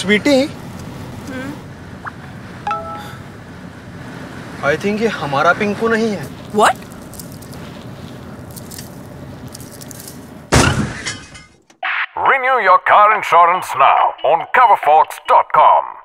Sweety, I think ये हमारा पिंकू नहीं है। What? Renew your car insurance now on coverfox.com.